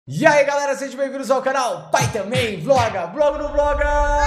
E aí galera, sejam bem-vindos ao canal Pai Também Vloga, Vlog no Vloga!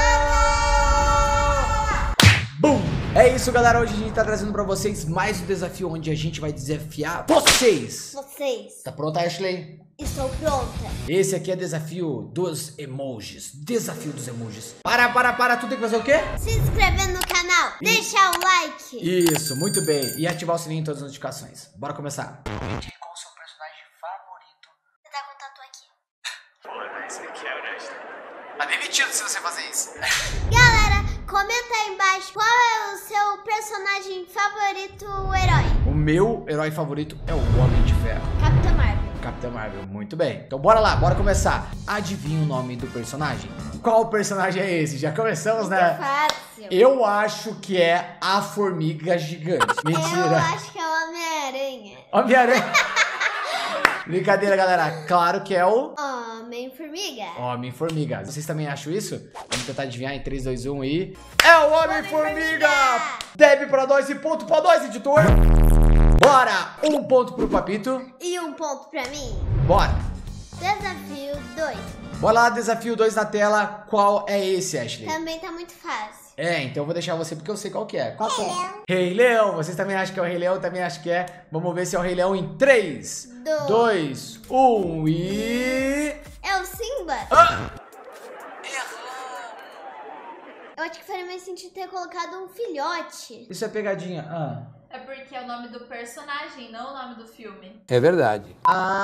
Bum! É isso galera, hoje a gente tá trazendo pra vocês mais um desafio onde a gente vai desafiar vocês! Tá pronta, Ashley? Estou pronta. Esse aqui é desafio dos emojis, desafio dos emojis. Para, tu tem que fazer o quê? Se inscrever no canal, deixar o like. Isso, muito bem, e ativar o sininho em todas as notificações. Bora começar. Gente, qual o seu personagem favorito? Você tá com tatu aqui. Pô, isso aqui é Ashley. Tá demitido se você fazer isso. Galera, comenta aí embaixo qual é o seu personagem favorito, o herói. O meu herói favorito é o Homem de Ferro. Capitã Marvel. Capitã Marvel, muito bem. Então bora lá, bora começar. Adivinha o nome do personagem? Qual personagem é esse? Já começamos, né? Fácil. Eu acho que é a Formiga Gigante. Mentira. Eu acho que é o Homem-Aranha. Homem-Aranha. Brincadeira, galera. Claro que é o Homem-Formiga. Homem-Formiga. Vocês também acham isso? Vamos tentar adivinhar em 3, 2, 1 e... É o Homem-Formiga! Deve pra nós e ponto pra nós, editor! Bora! 1 ponto pro Papito. E 1 ponto pra mim. Bora! Desafio 2. Bora lá, desafio 2 na tela. Qual é esse, Ashley? Também tá muito fácil. É, então eu vou deixar você porque eu sei qual que é. Qual que é? Rei Leão. Vocês também acham que é o Rei Leão? Eu também acho que é. Vamos ver se é o Rei Leão em 3, 2, 1 e... É o Simba? Erramos! Eu acho que faria mais sentido ter colocado um filhote. Isso é pegadinha. É porque é o nome do personagem, não o nome do filme. É verdade.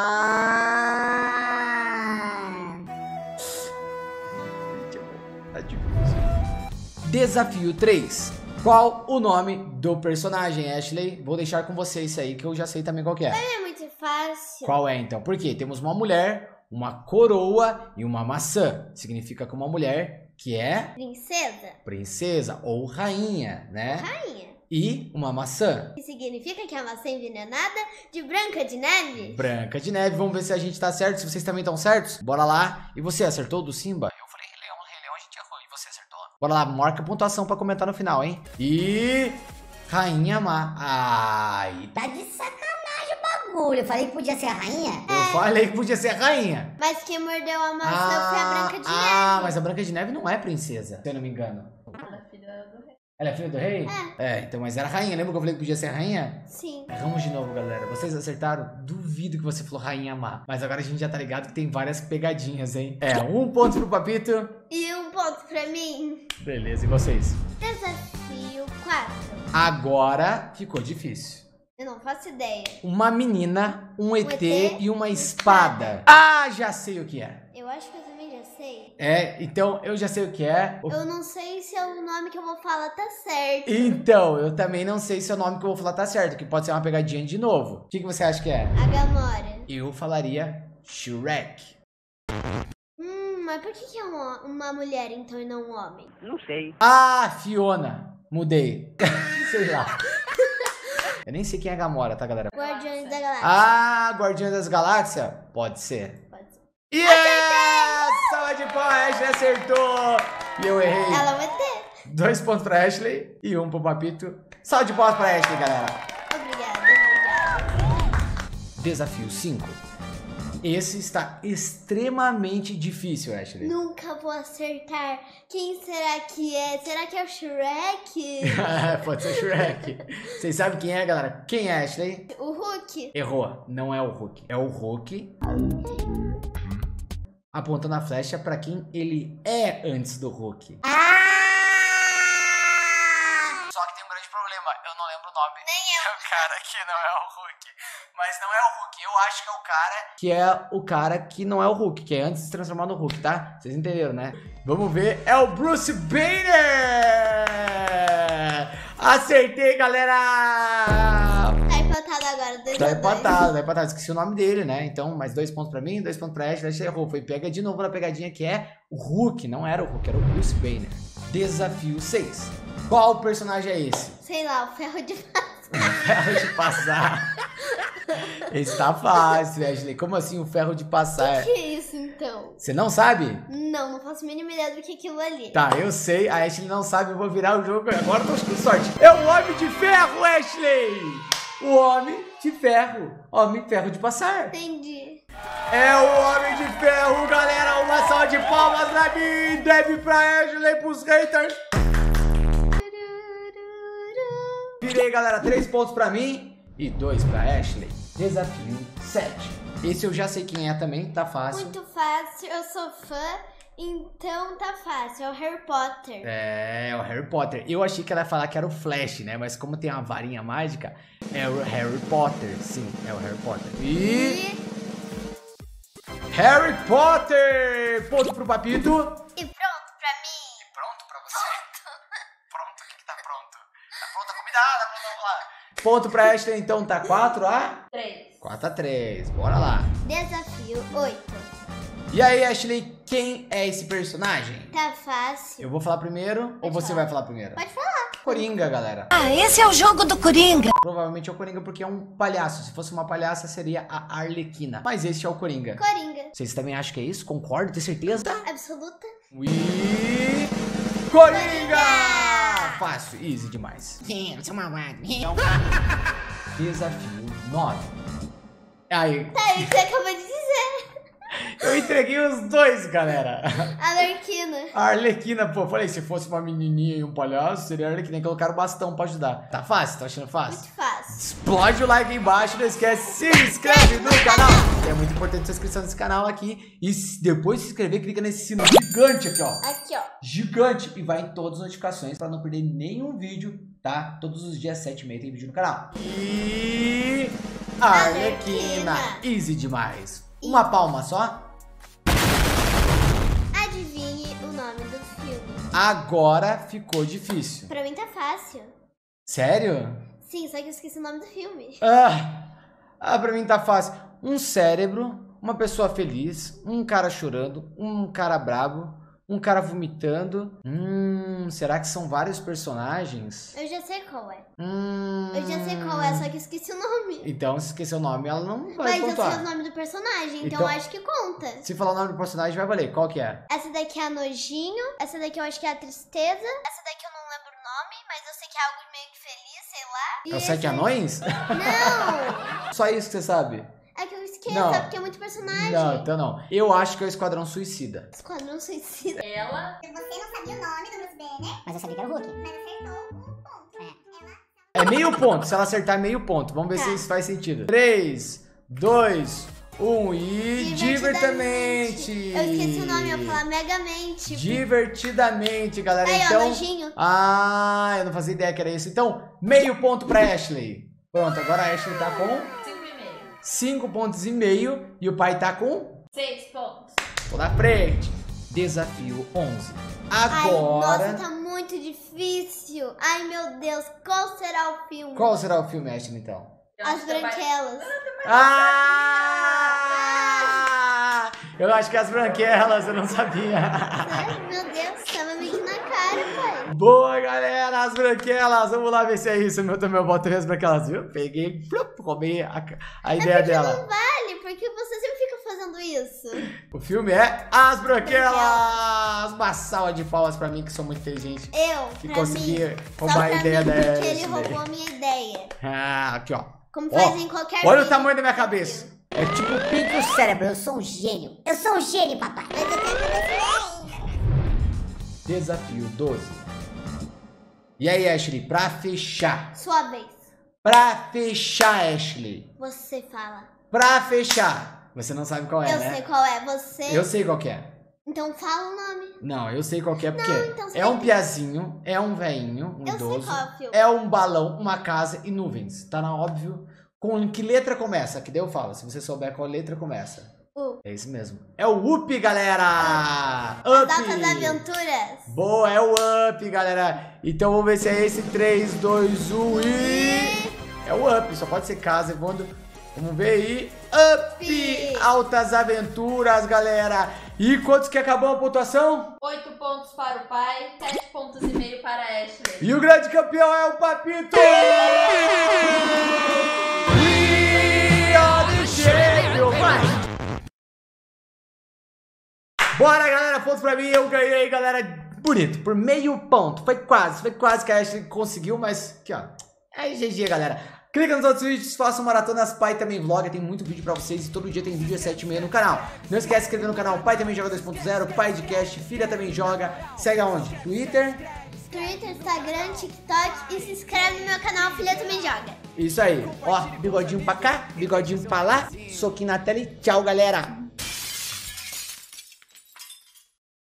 Tá difícil. Desafio 3. Qual o nome do personagem, Ashley? Vou deixar com você isso aí, que eu já sei também qual que é. É muito fácil. Qual é, então? Porque temos uma mulher, uma coroa e uma maçã. Significa que uma mulher que é... Princesa ou rainha, né? Rainha. E uma maçã. Que significa que é a maçã envenenada de Branca de Neve. Branca de Neve. Vamos ver se a gente tá certo, se vocês também estão certos. Bora lá. E você acertou do Simba? Eu falei Rei Leão, a gente errou. E você acertou? Bora lá, marca a pontuação pra comentar no final, hein? E... Rainha Má. Ai... Tá de sacanagem o bagulho. Eu falei que podia ser a rainha. Eu falei que podia ser a rainha. Mas quem mordeu a maçã foi a Branca de Neve. Mas a Branca de Neve não é princesa, se eu não me engano. Ela é filha do rei. Ela é filha do rei? Então, mas era rainha. Lembra que eu falei que podia ser a rainha? Sim. Erramos de novo, galera. Vocês acertaram? Duvido que você falou Rainha Má. Mas agora a gente já tá ligado que tem várias pegadinhas, hein? 1 ponto pro Papito. E 1 ponto pra mim. Beleza, e vocês? Desafio 4. Agora ficou difícil. Eu não faço ideia. Uma menina, um ET e uma espada. Já sei o que é. Eu acho que eu também já sei. Então eu já sei o que é. Eu não sei se é o nome que eu vou falar tá certo. Então, eu também não sei se é o nome que eu vou falar tá certo, que pode ser uma pegadinha de novo. O que você acha que é? A Gamora. Eu falaria Shrek. Mas por que é uma mulher então e não um homem? Não sei. Fiona. Mudei. Sei lá. Eu nem sei quem é a Gamora, tá, galera? Guardiões da Galáxia. Guardiões das Galáxias? Pode ser. Pode ser. Yes! Salva de palmas, Ashley acertou! E eu errei. Ela vai ter. 2 pontos pra Ashley e 1 pro Papito. Salva de palmas pra Ashley, galera. Obrigada. Desafio 5. Esse está extremamente difícil, Ashley. Nunca vou acertar. Quem será que é? Será que é o Shrek? Pode ser Shrek. Vocês sabem quem é, galera? Quem é, Ashley? O Hulk. Errou. Não é o Hulk. É o Hulk apontando a flecha pra quem ele é antes do Hulk. Só que tem um grande problema. Eu não lembro o nome. Nem eu. O cara que não é o Hulk. Mas não é o Hulk. Eu acho que é o cara que é o cara que não é o Hulk, que é antes de se transformar no Hulk, tá? Vocês entenderam, né? Vamos ver. É o Bruce Banner! Acertei, galera! Tá empatado agora. 2 Tá a 2. empatado. Esqueci o nome dele, né? Então, mais 2 pontos pra mim, 2 pontos pra Ashley. Ashley errou. Foi pega de novo na pegadinha que é o Hulk. Não era o Hulk, era o Bruce Banner. Desafio 6. Qual personagem é esse? Sei lá, o ferro de passar. Ferro de passar. Esse tá fácil, Ashley. Como assim o ferro de passar? O que é isso, então? Você não sabe? Não faço a mínima ideia do que é aquilo ali. Tá, eu sei. A Ashley não sabe. Eu vou virar o jogo. Agora tô com sorte. É o Homem de Ferro, Ashley! O Homem de Ferro. Homem Ferro de passar. Entendi. É o Homem de Ferro, galera. Uma salva de palmas pra mim. Deve pra Ashley, pros haters. Virei, galera. 3 pontos pra mim e 2 pra Ashley. Desafio 7. Esse eu já sei quem é também, tá fácil. Muito fácil, eu sou fã, então tá fácil. É o Harry Potter. É o Harry Potter. Eu achei que ela ia falar que era o Flash, né? Mas como tem uma varinha mágica, é o Harry Potter. Sim, é o Harry Potter. E... Harry Potter! Ponto pro Papito. E pronto pra mim. E pronto pra você? Pronto, o que tá pronto? Tá pronta a comida? Vamos lá. Ponto pra Ashley, então tá 4-3. 4-3, bora lá. Desafio 8. E aí, Ashley, quem é esse personagem? Tá fácil. Eu vou falar primeiro ou você vai falar primeiro? Pode falar. Coringa, galera. Ah, esse é o jogo do Coringa. Provavelmente é o Coringa porque é um palhaço. Se fosse uma palhaça, seria a Arlequina. Mas esse é o Coringa. Coringa. Vocês também acham que é isso? Concordo? Tem certeza? Absoluta. E... Coringa! Fácil, easy demais. Seu malvado. Desafio 9. Aí, Tá aí que você acabou de dizer. eu entreguei os dois, galera. Alerquina. A Arlequina, pô, falei, se fosse uma menininha e um palhaço, seria a Arlequina. Colocaram o bastão pra ajudar. Tá fácil? Tá achando fácil? Muito fácil. Explode o like aí embaixo, não esquece, se inscreve no canal. É muito importante a inscrição nesse canal aqui. E depois de se inscrever, clica nesse sino gigante aqui, ó. Aqui, ó. Gigante. E vai em todas as notificações pra não perder nenhum vídeo, tá? Todos os dias 7h30 tem vídeo no canal. E... Arlequina. Easy demais. Uma palma só. Adivinhe o nome do filme. Agora ficou difícil. Pra mim tá fácil. Sério? Sim, só que eu esqueci o nome do filme. Pra mim tá fácil. Um cérebro, uma pessoa feliz, um cara chorando, um cara brabo, um cara vomitando. Será que são vários personagens? Eu já sei qual é. Eu já sei qual é, só que eu esqueci o nome. Então, se esquecer o nome, ela não vai Mas eu pontuar. sei o nome do personagem, então Então- acho que conta. Se falar o nome do personagem, vai valer. Qual que é? Essa daqui é a Nojinho, essa daqui eu acho que é a Tristeza, essa daqui eu não lembro o nome, mas eu sei que é algo meio que feliz, sei lá. E É o Sete Anões? Não! Só isso que você sabe? É que eu esqueço, Não. é porque é muito personagem. Não, então não. Eu acho que é o Esquadrão Suicida. Esquadrão Suicida. Ela. Você não sabia o nome do Bruce Banner, Mas eu sabia que era o Hulk. mas acertou um ponto. É meio ponto. Se ela acertar, é meio ponto. Vamos ver Tá. se isso faz sentido. 3, 2, 1 e... Divertidamente! Eu esqueci o nome, eu ia falar Megamente. Divertidamente, galera. Aí, ó, Então... Nojinho. eu não fazia ideia que era isso. Então, meio ponto pra Ashley. Pronto, agora a Ashley tá com 5,5. 5 pontos e meio. E o pai tá com... 6 pontos. Tô na frente. Desafio 11. Ai, Agora... nossa, tá muito difícil. Ai, meu Deus, qual será o filme? Qual será o filme, Ashley, então? Eu As acho que vai- Branquelas. Eu acho que as branquelas, eu não sabia. Sério? Meu Deus, tava meio que na cara, pai. Boa, galera, as branquelas. Vamos lá ver se é isso. Eu também boto as branquelas, viu? Peguei, roubei a ideia dela. Não vale, porque você sempre fica fazendo isso. O filme é As Branquelas. Uma salva de palmas pra mim, que sou muito inteligente. Eu, Que pra consegui mim, roubar só a pra ideia mim, dela. porque ele roubou a minha ideia. Aqui, ó. Como Ó, faz em qualquer olha o vídeo. tamanho da minha cabeça. É tipo Pica o cérebro, eu sou um gênio. Eu sou um gênio, papai. Mas eu tenho cabeça bem. Desafio 12. E aí, Ashley, pra fechar. Sua vez. Pra fechar, Ashley. Você fala. Pra fechar. Você não sabe qual é, eu né? sei qual é. Você. Eu sei qual que é. Então fala o nome. Não, eu sei qual que é porque então você é vai um ter- piazinho, é um veinho, um Eu sei idoso. qual é o filme. É um balão, uma casa e nuvens. Tá na óbvio. Com que letra começa? Que daí eu falo. Se você souber qual letra começa. É isso mesmo. É o Up, galera! Up! Data das Aventuras. Boa, é o Up, galera. Então vamos ver se é esse. 3, 2, 1 e... É o Up, só pode ser casa, Evandro. Vamos ver aí. Up! Altas Aventuras, galera. E quantos que acabou a pontuação? 8 pontos para o pai, 7 pontos e meio para a Ashley. E o grande campeão é o Papito! Vai! Bora, galera, pontos pra mim, eu ganhei, galera, bonito, por meio ponto, foi quase que a Ashley conseguiu, mas aqui, ó, é GG, galera. Clica nos outros vídeos, façam maratonas Pai Também Vlog, tem muito vídeo pra vocês e todo dia tem vídeo às 7h30 no canal. Não esquece de se inscrever no canal Pai Também Joga 2.0, Pai de Cast, Filha Também Joga. Segue aonde? Twitter, Instagram, TikTok e se inscreve no meu canal Filha Também Joga. Isso aí. Ó, bigodinho pra cá, bigodinho pra lá, soquinho na tela e tchau, galera.